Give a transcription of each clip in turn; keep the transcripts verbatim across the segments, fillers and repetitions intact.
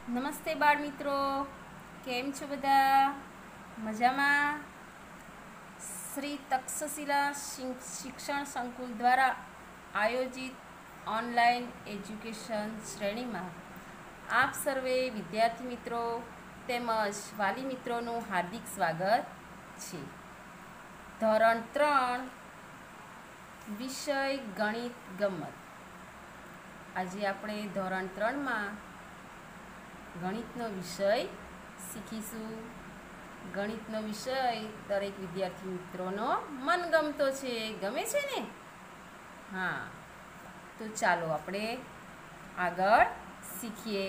નમસ્તે બાળ મિત્રો, કેમ છો બધા? મજામાં? શ્રી તક્ષશિલા શિક્ષણ સંકુલ દ્વારા આયોજિત ઓનલાઈન એજ્યુકેશન શ્રેણીમાં આપ સર્વે વિદ્યાર્થી મિત્રો તેમજ વાલી મિત્રોનું હાર્દિક સ્વાગત છે. ધોરણ ત્રણ વિષય ગણિત ગમ્મત. આજે આપણે ધોરણ ત્રણમાં ગણિતનો વિષય શીખીશું. ગણિતનો વિષય દરેક વિદ્યાર્થી મિત્રોનો મનગમતો છે, ગમે છે ને? હા, તો ચાલો આપણે આગળ શીખીએ.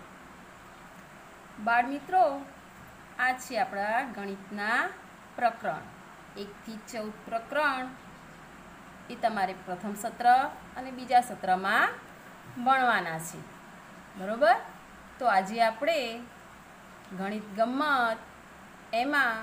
બાળ મિત્રો, આ છે આપણા ગણિતના પ્રકરણ. એકથી ચૌદ પ્રકરણ એ તમારે પ્રથમ સત્ર અને બીજા સત્રમાં ભણવાના છે, બરાબર? તો આજે આપણે ગણિત ગમ્મત એમાં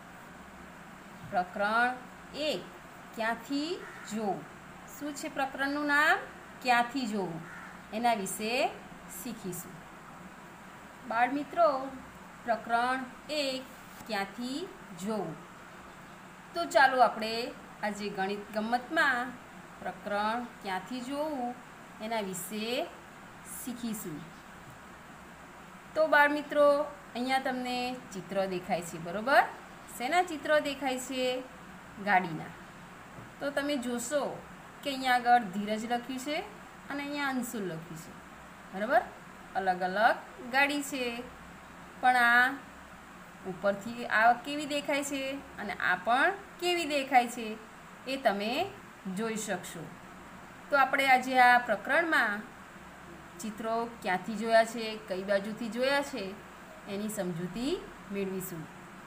પ્રકરણ એક ક્યાંથી જોવું. શું છે પ્રકરણનું નામ? ક્યાંથી જોવું. એના વિશે શીખીશું. બાળ મિત્રો, પ્રકરણ એક ક્યાંથી જોવું. તો ચાલો આપણે આજે ગણિત ગમ્મતમાં પ્રકરણ ક્યાંથી જોવું એના વિશે શીખીશું. તો બાળ મિત્રો, અહીંયા તમને ચિત્ર દેખાય છે, બરાબર? શેના ચિત્ર દેખાય છે? ગાડીના. તો તમે જોશો કે અહીંયા આગળ ધીરજ લખ્યું છે અને અહીંયા અંશુલ લખ્યું છે, બરાબર? અલગ અલગ ગાડી છે, પણ આ ઉપરથી આ કેવી દેખાય છે અને આ પણ કેવી દેખાય છે એ તમે જોઈ શકશો. તો આપણે આજે આ પ્રકરણમાં ચિત્રો ક્યાંથી જોયા છે, કઈ બાજુથી જોયા છે એની સમજૂતી મેળવીશું.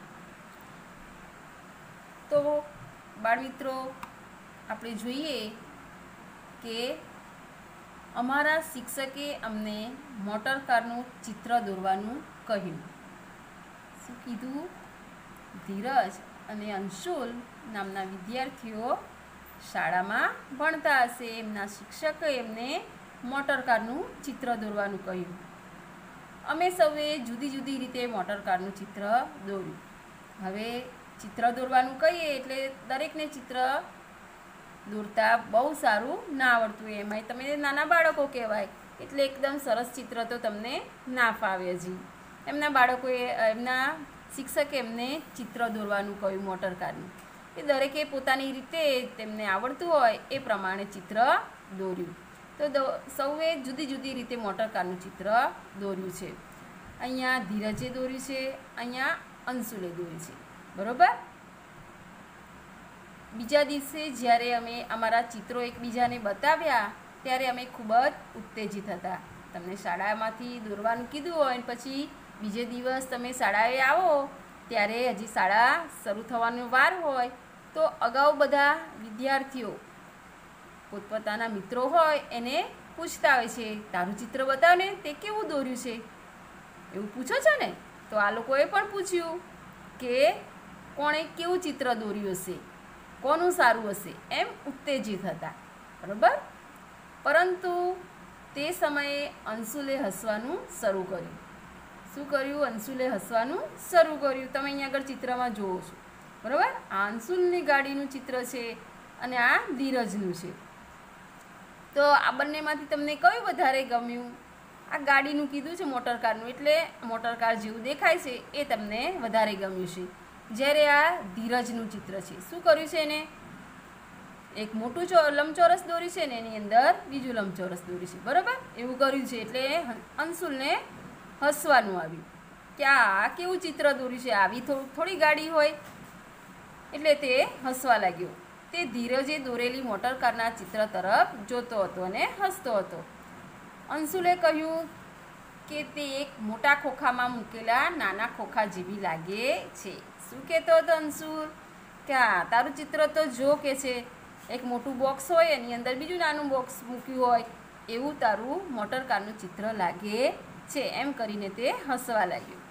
તો બાળ મિત્રો, આપણે જોઈએ કે અમારા શિક્ષકે અમને મોટર કારનું ચિત્ર દોરવાનું કહ્યું. શું કીધું? ધીરજ અને અંશુલ નામના વિદ્યાર્થીઓ શાળામાં ભણતા હશે. એમના શિક્ષકે એમને મોટર કારનું ચિત્ર દોરવાનું કહ્યું. અમે સૌએ જુદી જુદી રીતે મોટર કારનું ચિત્ર દોર્યું. હવે ચિત્ર દોરવાનું કહીએ એટલે દરેકને ચિત્ર દોરતા બહુ સારું ના આવડતું હોય. એમાંય તમે નાના બાળકો કહેવાય એટલે એકદમ સરસ ચિત્ર તો તમને ના ફાવે. હજી એમના બાળકોએ એમના શિક્ષકે એમને ચિત્ર દોરવાનું કહ્યું મોટર કારનું. એ દરેકે પોતાની રીતે તેમને આવડતું હોય એ પ્રમાણે ચિત્ર દોર્યું. તો સૌએ જુદી જુદી રીતે મોટર કારનું ચિત્ર દોર્યું છે. અહીંયા ધીરજે દોર્યું છે, અહીંયા અંશુલે દોર્યું છે, બરાબર? બીજા દિવસે જ્યારે અમે અમારા ચિત્રો એકબીજાને બતાવ્યા ત્યારે અમે ખૂબ જ ઉત્તેજિત હતા. તમને શાળામાંથી દોરવાનું કીધું હોય અને પછી બીજે દિવસ તમે શાળાએ આવો ત્યારે હજી શાળા શરૂ થવાનો વાર હોય તો અગાઉ બધા વિદ્યાર્થીઓ પોતપોતાના મિત્રો હોય એને પૂછતા હોય છે, તારું ચિત્ર બતાવ ને, તે કેવું દોર્યું છે, એવું પૂછો છો ને? તો આ લોકોએ પણ પૂછ્યું કે કોણે કેવું ચિત્ર દોર્યું હશે, કોનું સારું હશે, એમ ઉત્તેજિત હતા, બરાબર? પરંતુ તે સમયે અંશુલે હસવાનું શરૂ કર્યું. શું કર્યું? અંશુલે હસવાનું શરૂ કર્યું. તમે અહીંયા આગળ ચિત્રમાં જુઓ છો, બરાબર? આ અંશુલની ગાડીનું ચિત્ર છે અને આ ધીરજનું છે. તો આ બંનેમાંથી તમને કયું વધારે ગમ્યું? આ ગાડીનું કીધું છે, મોટર કારનું, એટલે મોટર કાર જેવું દેખાય છે એ તમને વધારે ગમ્યું છે. જ્યારે આ ધીરજનું ચિત્ર છે, શું કર્યું છે એને? એક મોટું લંબચોરસ દોર્યું છે ને એની અંદર બીજું લંબચોરસ દોર્યું છે, બરાબર? એવું કર્યું છે એટલે અંશુલને હસવાનું આવ્યું કે આ કેવું ચિત્ર દોર્યું છે, આવી થોડી ગાડી હોય, એટલે તે હસવા લાગ્યો. તે ધીરજે દોરેલી મોટર કારના ચિત્ર તરફ જોતો હતો અને હસતો હતો. અંશુલે કહ્યું કે તે એક મોટા ખોખામાં મૂકેલા નાના ખોખા જેવી લાગે છે. શું કહેતો હતો અંશુલ? કે હા, તારું ચિત્ર તો જો કે છે, એક મોટું બોક્સ હોય એની અંદર બીજું નાનું બોક્સ મૂક્યું હોય એવું તારું મોટર કારનું ચિત્ર લાગે છે, એમ કરીને તે હસવા લાગ્યું.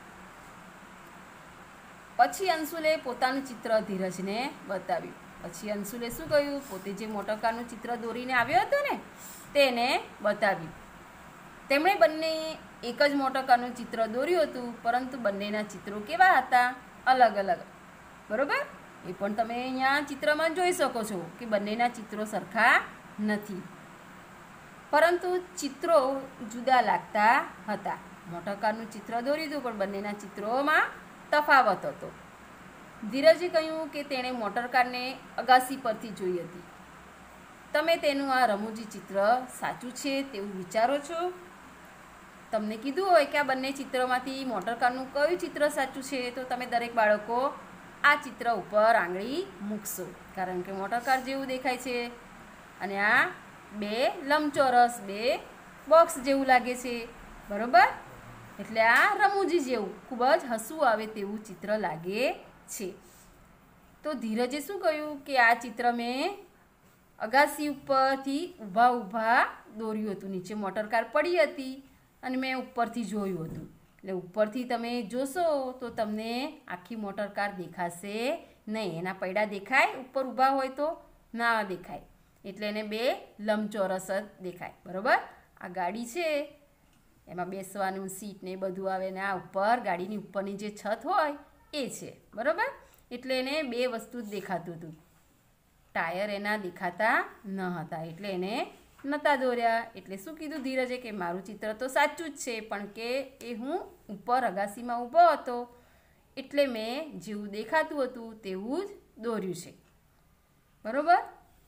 પછી અંશુલે પોતાનું ચિત્ર ધીરજને બતાવ્યું. પછી અંશુલે શું કહ્યું? પોતે જે મોટર કારનું ચિત્ર દોરીને આવ્યો હતો ને તેને બતાવ્યું. તેમણે બંને એક જ મોટરકારનું ચિત્ર દોર્યું હતું, પરંતુ બંનેના ચિત્રો કેવા હતા? અલગ અલગ. બરાબર? એ પણ તમે અહીંયા ચિત્રમાં જોઈ શકો છો કે બંનેના ચિત્રો સરખા નથી, પરંતુ ચિત્રો જુદા લાગતા હતા. મોટરકારનું ચિત્ર દોર્યું હતું, પણ બંનેના ચિત્રોમાં તફાવત હતો. ધીરજે કહ્યું કે તેણે મોટરકારને અગાસી પરથી જોઈ હતી. તમે તેનું આ રમૂજી ચિત્ર સાચું છે તેવું વિચારો છો? તમને કીધું હોય કે આ બંને ચિત્રોમાંથી મોટરકારનું કયું ચિત્ર સાચું છે, તો તમે દરેક બાળકો આ ચિત્ર ઉપર આંગળી મૂકશો, કારણ કે મોટરકાર જેવું દેખાય છે અને આ બે લંબચોરસ બે બોક્સ જેવું લાગે છે. બરાબર? એટલે આ રમૂજી જેવું ખૂબ જ હસવું આવે તેવું ચિત્ર લાગે છે. તો ધીરજે શું કહ્યું કે આ ચિત્ર મેં અગાસી ઉપરથી ઊભા ઊભા દોર્યું હતું. નીચે મોટરકાર પડી હતી અને મેં ઉપરથી જોયું હતું. એટલે ઉપરથી તમે જોશો તો તમને આખી મોટરકાર દેખાશે નહીં. એના પૈડા દેખાય ઉપર ઊભા હોય તો? ના દેખાય. એટલે એને બે લંબચોરસ જ દેખાય. બરાબર? આ ગાડી છે, એમાં બેસવાનું સીટ ને બધું આવે ને આ ઉપર ગાડીની ઉપરની જે છત હોય એ છે. બરાબર? એટલે એને બે વસ્તુ જ દેખાતું હતું. ટાયર એના દેખાતા ન હતા, એટલે એને નહોતા દોર્યા. એટલે શું કીધું ધીરજે કે મારું ચિત્ર તો સાચું જ છે, પણ કે એ હું ઉપર અગાસીમાં ઊભો હતો એટલે મેં જેવું દેખાતું હતું તેવું જ દોર્યું છે. બરાબર?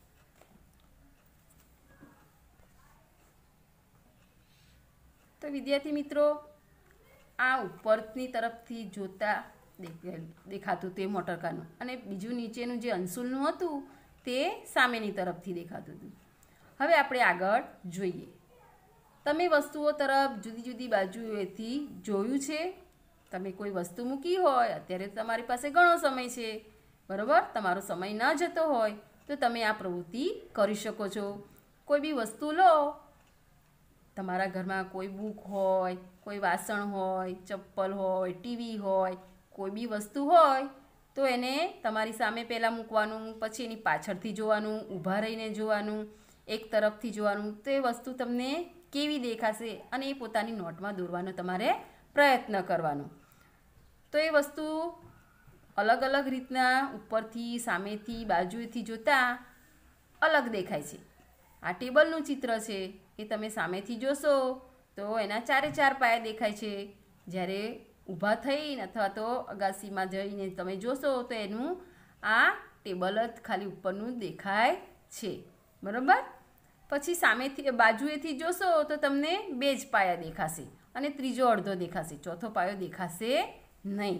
તો વિદ્યાર્થી મિત્રો, આ ઉપરની તરફથી જોતા દેખાતું તે મોટરકારનું, અને બીજું નીચેનું જે અંશુલનું હતું તે સામેની તરફથી દેખાતું હતું. હવે આપણે આગળ જોઈએ. તમે વસ્તુઓ તરફ જુદી જુદી બાજુએથી જોયું છે? તમે કોઈ વસ્તુ મૂકી હોય, અત્યારે તમારી પાસે ઘણો સમય છે, બરાબર? તમારો સમય ન જતો હોય તો તમે આ પ્રવૃત્તિ કરી શકો છો. કોઈ બી વસ્તુ લો, તમારા ઘરમાં કોઈ બુક હોય, કોઈ વાસણ હોય, ચપ્પલ હોય, ટીવી હોય, કોઈ બી વસ્તુ હોય તો એને તમારી સામે પહેલાં મૂકવાનું, પછી એની પાછળથી જોવાનું, ઊભા રહીને જોવાનું, એક તરફથી જોવાનું. તો એ વસ્તુ તમને કેવી દેખાશે અને એ પોતાની નોટમાં દોરવાનો તમારે પ્રયત્ન કરવાનો. તો એ વસ્તુ અલગ અલગ રીતના ઉપરથી, સામેથી, બાજુએથી જોતાં અલગ દેખાય છે. આ ટેબલનું ચિત્ર છે, એ તમે સામેથી જોશો તો એના ચારે ચાર પાયા દેખાય છે. જ્યારે ઊભા થઈને અથવા તો અગાસીમાં જઈને તમે જોશો તો એનું આ ટેબલ જ ખાલી ઉપરનું દેખાય છે. બરાબર? પછી સામેથી બાજુએથી જોશો તો તમને બે જ પાયા દેખાશે અને ત્રીજો અડધો દેખાશે, ચોથો પાયો દેખાશે નહીં.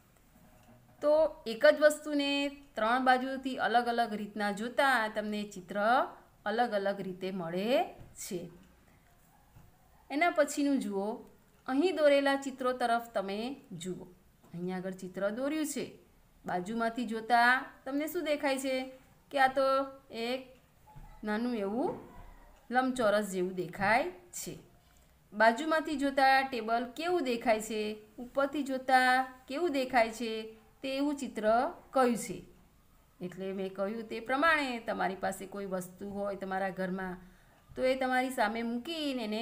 તો એક જ વસ્તુને ત્રણ બાજુથી અલગ અલગ રીતના જોતાં તમને ચિત્ર અલગ અલગ રીતે મળે છે. એના પછીનું જુઓ. અહીં દોરેલા ચિત્રો તરફ તમે જુઓ. અહીંયા આગળ ચિત્ર દોર્યું છે. બાજુમાંથી જોતાં તમને શું દેખાય છે કે આ તો એક નાનું એવું લંબચોરસ જેવું દેખાય છે. બાજુમાંથી જોતાં ટેબલ કેવું દેખાય છે, ઉપરથી જોતાં કેવું દેખાય છે, તે એવું ચિત્ર કયું છે? એટલે મેં કહ્યું તે પ્રમાણે તમારી પાસે કોઈ વસ્તુ હોય તમારા ઘરમાં તો એ તમારી સામે મૂકીને એને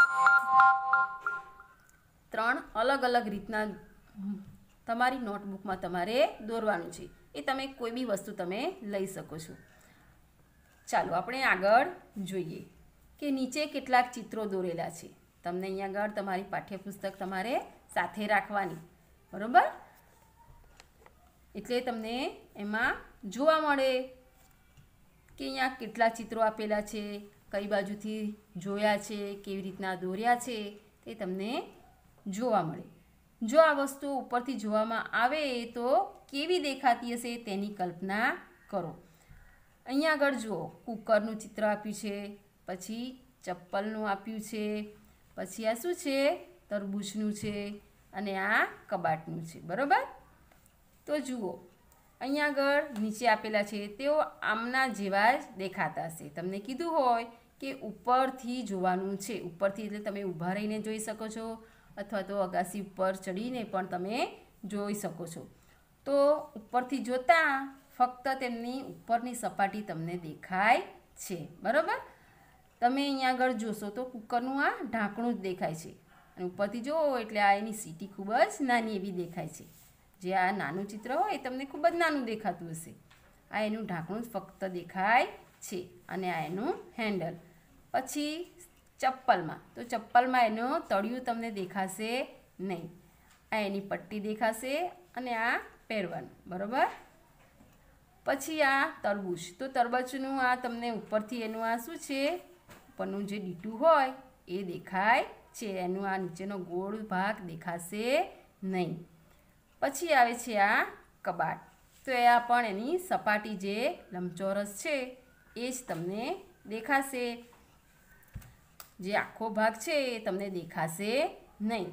ત્રણ અલગ અલગ રીતના તમારી નોટબુકમાં તમારે દોરવાનું છે. એ તમે કોઈ બી વસ્તુ તમે લઈ શકો છો. ચાલો આપણે આગળ જોઈએ કે નીચે કેટલાક ચિત્રો દોરેલા છે. તમને અહીંયા આગળ તમારી પાઠ્યપુસ્તક તમારે સાથે રાખવાની. બરાબર? એટલે તમને એમાં જોવા મળે કે અહીંયા કેટલા ચિત્રો આપેલા છે, કઈ બાજુથી જોયા છે, કેવી રીતના દોર્યા છે, તે તમને જોવા મળે. જો આ વસ્તુ ઉપરથી જોવામાં આવે તો કેવી દેખાતી હશે તેની કલ્પના કરો. અહીંયા આગળ જુઓ, કુકરનું ચિત્ર આપ્યું છે, પછી ચપ્પલનું આપ્યું છે, પછી આ શું છે? તરબૂચનું છે, અને આ કબાટનું છે. બરાબર? તો જુઓ, અહીંયા આગળ નીચે આપેલા છે તેઓ આમના જેવા જ દેખાતા હશે. તમને કીધું હોય કે ઉપરથી જોવાનું છે. ઉપરથી એટલે તમે ઊભા રહીને જોઈ શકો છો, અથવા તો અગાસી ઉપર ચડીને પણ તમે જોઈ શકો છો. તો ઉપરથી જોતાં ફક્ત તેમની ઉપરની સપાટી તમને દેખાય છે. બરાબર? તમે અહીંયા આગળ જોશો તો કુકરનું આ ઢાંકણું જ દેખાય છે અને ઉપરથી જુઓ એટલે આ એની સીટી ખૂબ જ નાની એવી દેખાય છે. જે આ નાનું ચિત્ર હોય એ તમને ખૂબ જ નાનું દેખાતું હશે. આ એનું ઢાંકણું જ ફક્ત દેખાય છે અને આ એનું હેન્ડલ. પછી ચપ્પલમાં તો ચપ્પલમાં એનું તળિયું તમને દેખાશે નહીં. આ એની પટ્ટી દેખાશે અને આ પહેરવાનું, બરાબર. પછી આ તરબૂચ, તો તરબૂચનું આ તમને ઉપરથી એનું આ શું છે, ઉપરનું જે ડીટું હોય એ દેખાય છે, એનું આ નીચેનો ગોળ ભાગ દેખાશે નહીં. પછી આવે છે આ કબાટ, તો એ આ પણ એની સપાટી જે લંબચોરસ છે એ જ તમને દેખાશે. જે આખો ભાગ છે એ તમને દેખાશે નહીં.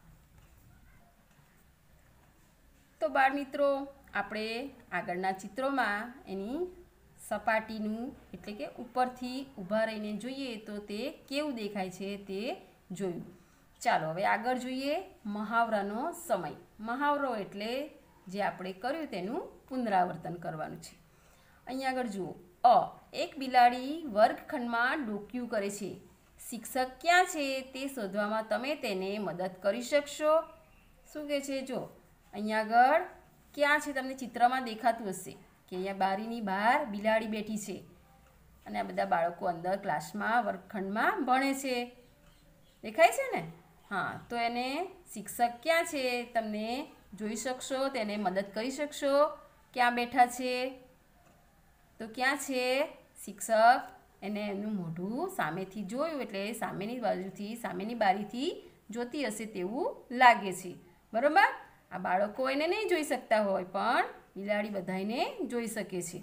તો બાળ મિત્રો, આપણે આગળના ચિત્રોમાં એની સપાટીનું એટલે કે ઉપરથી ઊભા રહીને જોઈએ તો તે કેવું દેખાય છે તે જોયું. ચાલો હવે આગળ જોઈએ મહાવરાનો સમય. મહાવરો એટલે જે આપણે કર્યું તેનું પુનરાવર્તન કરવાનું છે. અહીંયા આગળ જુઓ, અ એક બિલાડી વર્ગખંડમાં ડોકિયું કરે છે. શિક્ષક ક્યાં છે તે શોધવામાં તમે તેને મદદ કરી શકશો? શું કહે છે? જો અહીંયા આગળ ક્યાં છે તમને ચિત્રમાં દેખાતું હશે કે અહીંયા બારીની બહાર બિલાડી બેઠી છે અને આ બધા બાળકો અંદર ક્લાસમાં વર્ગખંડમાં ભણે છે. દેખાય છે ને? હા, તો એને શિક્ષક ક્યાં છે તમને જોઈ શકશો, તેને મદદ કરી શકશો. ક્યાં બેઠા છે? તો ક્યાં છે શિક્ષક? એને એનું મોઢું સામેથી જોયું એટલે સામેની બાજુથી સામેની બારીથી જોતી હશે તેવું લાગે છે, બરાબર. આ બાળકો એને નહીં જોઈ શકતા હોય પણ બિલાડી બધાને જોઈ શકે છે.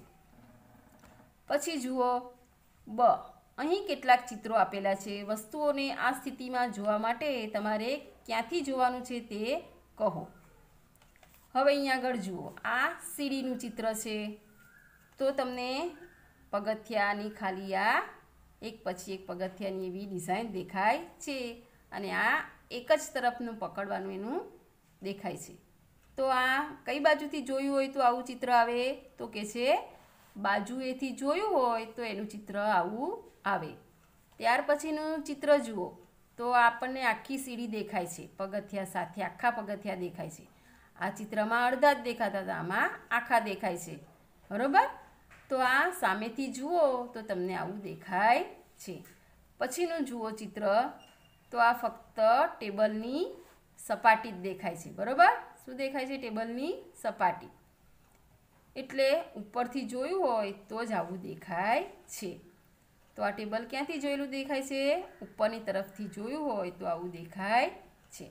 પછી જુઓ બ, અહીં કેટલાક ચિત્રો આપેલા છે. વસ્તુઓને આ સ્થિતિમાં જોવા માટે તમારે ક્યાંથી જોવાનું છે તે કહો. હવે અહીંયા આગળ જુઓ, આ સીડીનું ચિત્ર છે. તો તમને પગથિયાની ખાલી આ એક પછી એક પગથિયાની એવી ડિઝાઇન દેખાય છે અને આ એક જ તરફનું પકડવાનું એનું દેખાય છે. તો આ કઈ બાજુથી જોયું હોય તો આવું ચિત્ર આવે? તો કે છે બાજુએથી જોયું હોય તો એનું ચિત્ર આવું આવે. ત્યાર પછીનું ચિત્ર જુઓ તો આપણને આખી સીડી દેખાય છે, પગથિયા સાથે આખા પગથિયા દેખાય છે. આ ચિત્રમાં અડધા જ દેખાતા હતા, આમાં આખા દેખાય છે, બરાબર. તો આ સામેથી જુઓ તો તમને આવું દેખાય છે. પછીનું જુઓ ચિત્ર તો આ ફક્ત ટેબલની સપાટી જ દેખાય છે, બરાબર. શું દેખાય છે? ટેબલની સપાટી. એટલે ઉપરથી જોયું હોય તો જ આવું દેખાય છે. તો આ ટેબલ ક્યાંથી જોયેલું દેખાય છે? ઉપરની તરફથી જોયું હોય તો આવું દેખાય છે.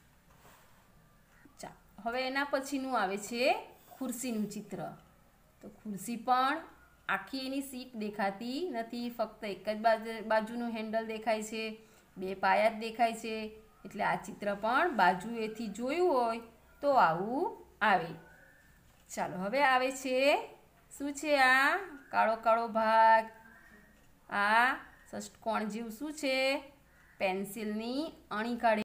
ચાલો હવે એના પછીનું આવે છે ખુરશીનું ચિત્ર. તો ખુરશી પણ આખી એની સીટ દેખાતી નથી, ફક્ત એક જ બાજુ બાજુનું હેન્ડલ દેખાય છે, બે પાયા જ દેખાય છે. એટલે આ ચિત્ર પણ બાજુએથી જોયું હોય તો આવું આવે. ચાલો હવે આવે છે શું છે? આ કાળો કાળો ભાગ, આ ષષ્ટકોણ જેવું શું છે? પેન્સિલની અણી કાઢી